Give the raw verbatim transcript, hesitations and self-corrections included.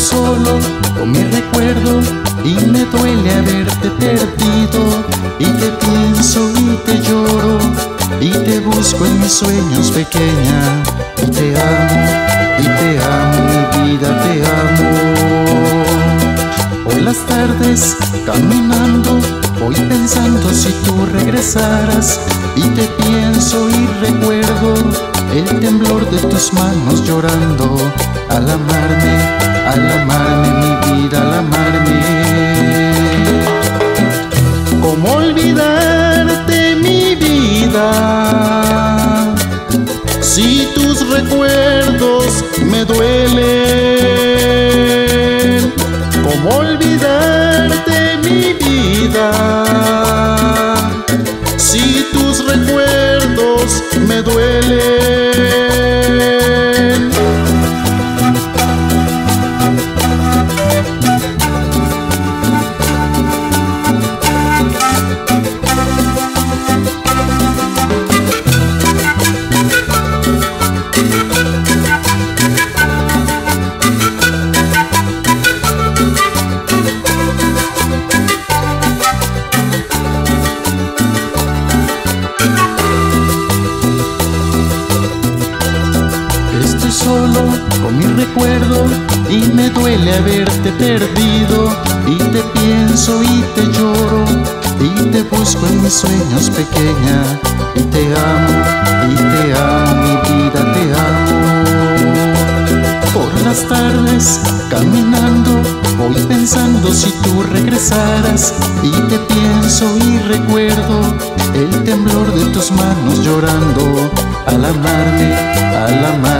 solo con mi recuerdo y me duele haberte perdido. Y te pienso y te lloro y te busco en mis sueños, pequeña. Y te amo, y te amo, mi vida, te amo. Por las tardes caminando voy pensando si tú regresaras. Y te pienso y recuerdo el temblor de tus manos llorando. Al amarme, al amarme, mi vida, al amarme. ¿Cómo olvidarte, mi vida, si tus recuerdos me duelen? ¿Cómo olvidarte, mi vida, si tus recuerdos me duelen? Solo con mi recuerdo y me duele haberte perdido. Y te pienso y te lloro y te busco en mis sueños, pequeña. Y te amo, y te amo, mi vida, te amo. Por las tardes caminando voy pensando si tú regresaras. Y te pienso y recuerdo el temblor de tus manos llorando. Al amarme, al amarme,